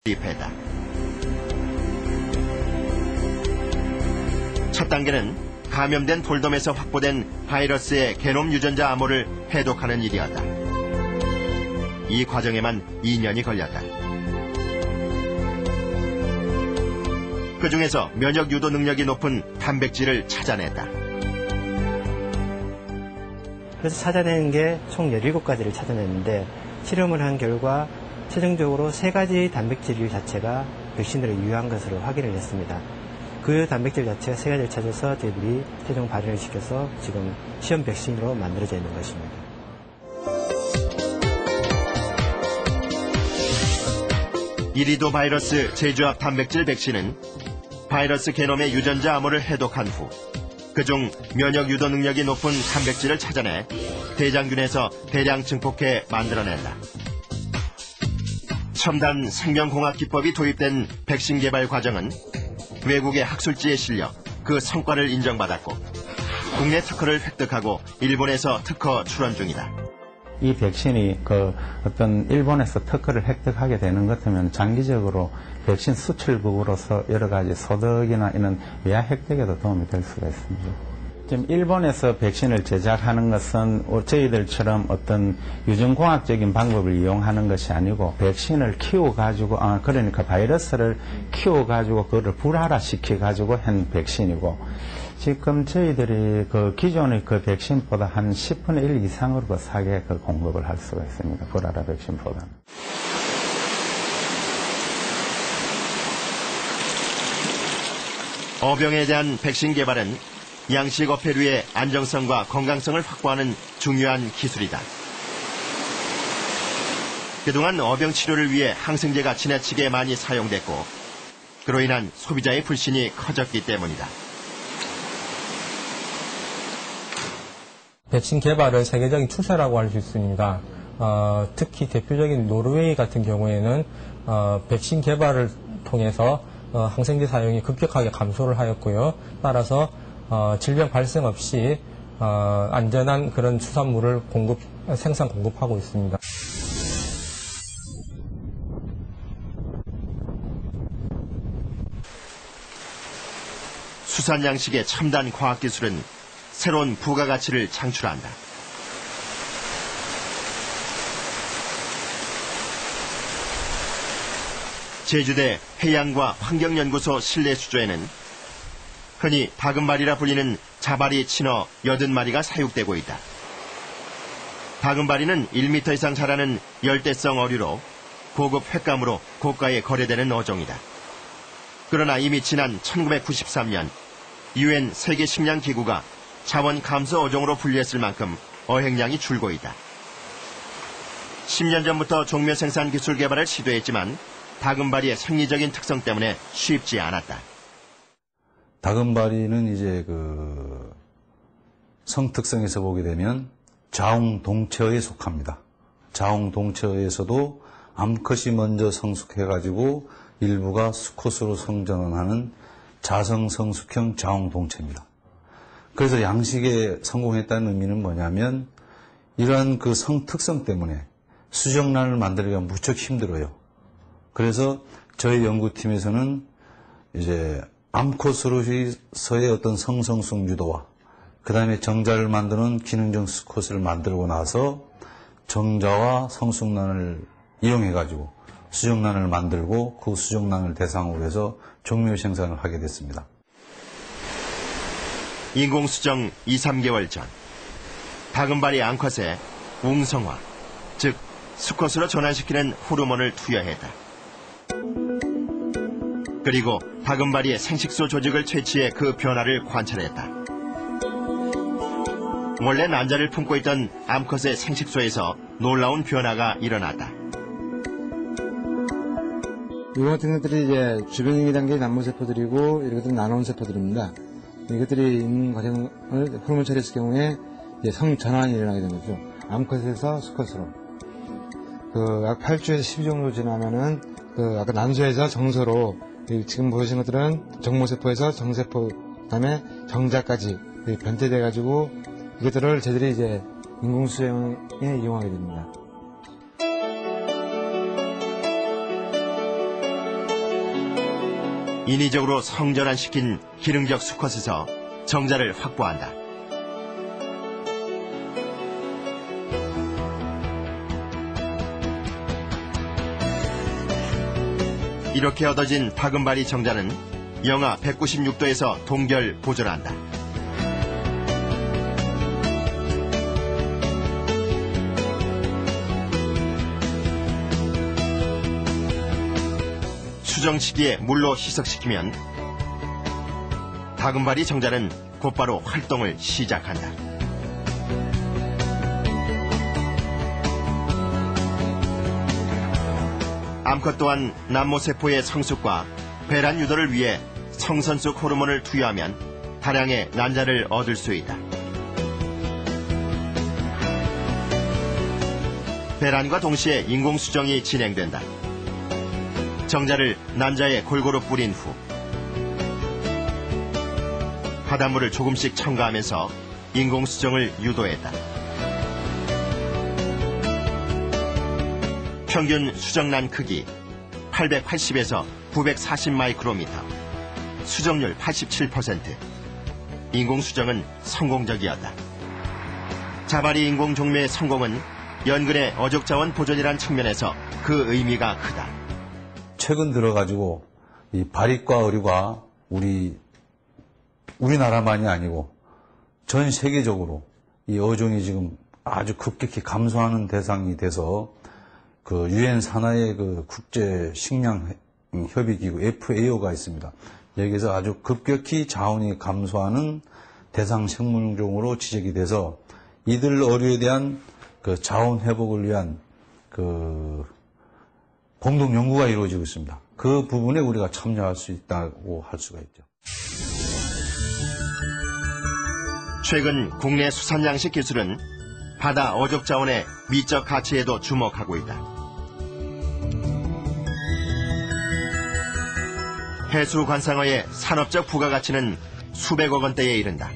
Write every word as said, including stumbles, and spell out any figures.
투입했다. 첫 단계는 감염된 돌돔에서 확보된 바이러스의 게놈 유전자 암호를 해독하는 일이었다. 이 과정에만 이 년이 걸렸다. 그 중에서 면역 유도 능력이 높은 단백질을 찾아냈다. 그래서 찾아낸 게 총 열일곱 가지를 찾아냈는데 실험을 한 결과 최종적으로 세 가지 단백질 자체가 백신으로 유효한 것으로 확인을 했습니다. 그 단백질 자체가 세 가지를 찾아서 저희들이 최종 발현을 시켜서 지금 시험 백신으로 만들어져 있는 것입니다. 이리도 바이러스 제조합 단백질 백신은 바이러스 게놈의 유전자 암호를 해독한 후 그중 면역 유도 능력이 높은 단백질을 찾아내 대장균에서 대량 증폭해 만들어낸다. 첨단 생명공학 기법이 도입된 백신 개발 과정은 외국의 학술지에 실려 그 성과를 인정받았고 국내 특허를 획득하고 일본에서 특허 출원 중이다. 이 백신이 그 어떤 일본에서 특허를 획득하게 되는 것 같으면 장기적으로 백신 수출국으로서 여러 가지 소득이나 이런 외화 획득에도 도움이 될 수가 있습니다. 지금 일본에서 백신을 제작하는 것은 저희들처럼 어떤 유전공학적인 방법을 이용하는 것이 아니고 백신을 키워가지고, 아, 그러니까 바이러스를 키워가지고 그거를 불활화시켜가지고 한 백신이고, 지금 저희들이 그 기존의 그 백신보다 한 십분의 일 이상으로 그 사게 그 공급을 할 수가 있습니다. 불활화 백신보다는. 어병에 대한 백신 개발은 양식 어패류의 안정성과 건강성을 확보하는 중요한 기술이다. 그동안 어병 치료를 위해 항생제가 지나치게 많이 사용됐고 그로 인한 소비자의 불신이 커졌기 때문이다. 백신 개발은 세계적인 추세라고 할 수 있습니다. 어, 특히 대표적인 노르웨이 같은 경우에는 어, 백신 개발을 통해서 어, 항생제 사용이 급격하게 감소를 하였고요. 따라서 어, 질병 발생 없이 어, 안전한 그런 수산물을 공급, 생산 공급하고 있습니다. 수산 양식의 첨단 과학기술은 새로운 부가가치를 창출한다. 제주대 해양과 환경연구소 실내수조에는 흔히 다금바리라 불리는 자바리 친어 여든 마리가 사육되고 있다. 다금바리는 일 미터 이상 자라는 열대성 어류로 고급 횟감으로 고가에 거래되는 어종이다. 그러나 이미 지난 천구백구십삼 년 유엔 세계식량기구가 자원 감소 어종으로 분류했을 만큼 어획량이 줄고 있다. 십 년 전부터 종묘 생산 기술 개발을 시도했지만 다금바리의 생리적인 특성 때문에 쉽지 않았다. 다금바리는 이제 그 성특성에서 보게 되면 자웅동체어에 속합니다. 자웅동체어에서도 암컷이 먼저 성숙해가지고 일부가 수컷으로 성전하는 자성성숙형 자웅동체입니다. 그래서 양식에 성공했다는 의미는 뭐냐면 이러한 그 성특성 때문에 수정란을 만들기가 무척 힘들어요. 그래서 저희 연구팀에서는 이제 암컷으로서의 어떤 성성숙 유도와 그 다음에 정자를 만드는 기능적 수컷을 만들고 나서 정자와 성숙란을 이용해가지고 수정란을 만들고 그 수정란을 대상으로 해서 종묘 생산을 하게 됐습니다. 인공수정 이, 삼 개월 전 다금바리 암컷에 웅성화, 즉 수컷으로 전환시키는 호르몬을 투여했다. 그리고 다금바리의 생식소 조직을 채취해 그 변화를 관찰했다. 원래 난자를 품고 있던 암컷의 생식소에서 놀라운 변화가 일어났다. 이거 같은 것들이 이제 주변 단계의 남모세포들이고 이런 것들은 나노온 세포들입니다. 이것들이 있는 과정을 호르몬 처리했을 경우에 이제 성 전환이 일어나게 되는 거죠. 암컷에서 수컷으로. 그 약 팔 주에서 십이 주 정도 지나면은 그 아까 난소에서 정서로 지금 보여주신 것들은 정모세포에서 정세포 그다음에 정자까지 변태돼 가지고 이것들을 저희들이 이제 인공수정에 이용하게 됩니다. 인위적으로 성전환시킨 기능적 수컷에서 정자를 확보한다. 이렇게 얻어진 다금바리 정자는 영하 백구십육 도에서 동결 보존한다. 수정 시기에 물로 희석시키면 다금바리 정자는 곧바로 활동을 시작한다. 암컷 또한 남모세포의 성숙과 배란 유도를 위해 성선숙 호르몬을 투여하면 다량의 난자를 얻을 수 있다. 배란과 동시에 인공수정이 진행된다. 정자를 난자에 골고루 뿌린 후 바닷물을 조금씩 첨가하면서 인공수정을 유도했다. 평균 수정란 크기 팔백팔십에서 구백사십 마이크로미터, 수정률 팔십칠 퍼센트. 인공수정은 성공적이었다. 자바리 인공종묘의 성공은 연근의 어족자원 보존이란 측면에서 그 의미가 크다. 최근 들어가지고 이 바리과 어류가 우리 우리나라만이 아니고 전 세계적으로 이 어종이 지금 아주 급격히 감소하는 대상이 돼서 그 유엔 산하의 그 국제 식량 협의 기구 에프에이오가 있습니다. 여기서 아주 급격히 자원이 감소하는 대상 생물종으로 지적이 돼서 이들 어류에 대한 그 자원 회복을 위한 그 공동 연구가 이루어지고 있습니다. 그 부분에 우리가 참여할 수 있다고 할 수가 있죠. 최근 국내 수산 양식 기술은 바다 어족 자원의 미적 가치에도 주목하고 있다. 해수 관상어의 산업적 부가가치는 수백억 원대에 이른다.